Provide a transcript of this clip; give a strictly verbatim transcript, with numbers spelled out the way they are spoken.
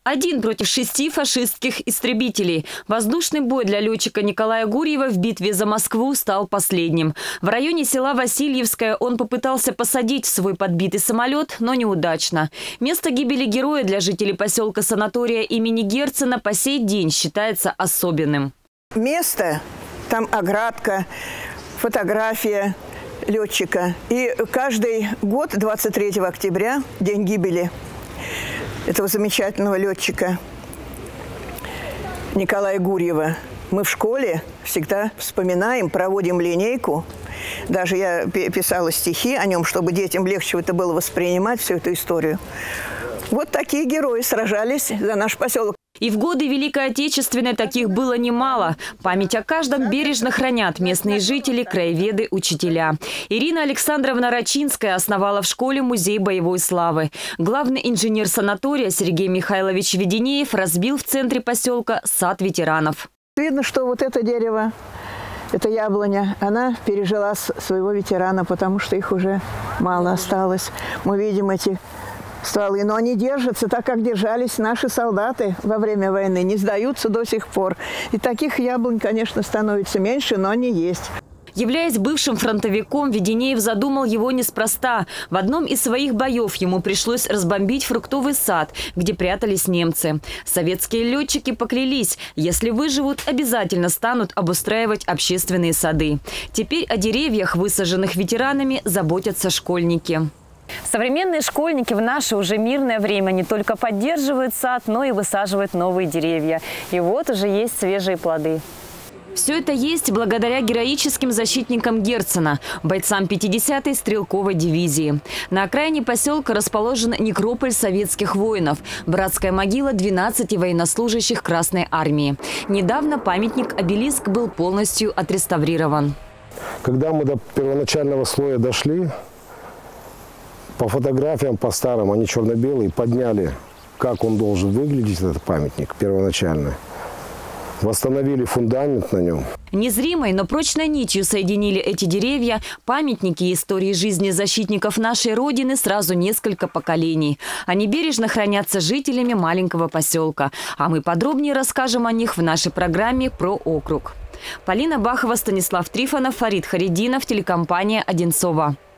Один против шести фашистских истребителей. Воздушный бой для летчика Николая Гурьева в битве за Москву стал последним. В районе села Васильевское он попытался посадить в свой подбитый самолет, но неудачно. Место гибели героя для жителей поселка Санатория имени Герцена по сей день считается особенным. Место, там оградка, фотография летчика. И каждый год, двадцать третьего октября, день гибели этого замечательного летчика Николая Гурьева, мы в школе всегда вспоминаем, проводим линейку. Даже я писала стихи о нем, чтобы детям легче это было воспринимать, всю эту историю. Вот такие герои сражались за наш поселок. И в годы Великой Отечественной таких было немало. Память о каждом бережно хранят местные жители, краеведы, учителя. Ирина Александровна Рачинская основала в школе музей боевой славы. Главный инженер санатория Сергей Михайлович Веденеев разбил в центре поселка сад ветеранов. Видно, что вот это дерево, эта яблоня, она пережила своего ветерана, потому что их уже мало осталось. Мы видим эти стволы, но они держатся так, как держались наши солдаты во время войны, не сдаются до сих пор. И таких яблонь, конечно, становится меньше, но они есть. Являясь бывшим фронтовиком, Веденеев задумал его неспроста. В одном из своих боев ему пришлось разбомбить фруктовый сад, где прятались немцы. Советские летчики поклялись, если выживут, обязательно станут обустраивать общественные сады. Теперь о деревьях, высаженных ветеранами, заботятся школьники. Современные школьники в наше уже мирное время не только поддерживают сад, но и высаживают новые деревья. И вот уже есть свежие плоды. Все это есть благодаря героическим защитникам Герцена, бойцам пятидесятой стрелковой дивизии. На окраине поселка расположен некрополь советских воинов, братская могила двенадцати военнослужащих Красной армии. Недавно памятник-обелиск был полностью отреставрирован. Когда мы до первоначального слоя дошли, по фотографиям, по старым, они черно-белые, подняли, как он должен выглядеть, этот памятник первоначальный. Восстановили фундамент на нем. Незримой, но прочной нитью соединили эти деревья, памятники истории жизни защитников нашей Родины сразу несколько поколений. Они бережно хранятся жителями маленького поселка. А мы подробнее расскажем о них в нашей программе про округ. Полина Бахова, Станислав Трифонов, Фарид Харидинов, телекомпания «Одинцово».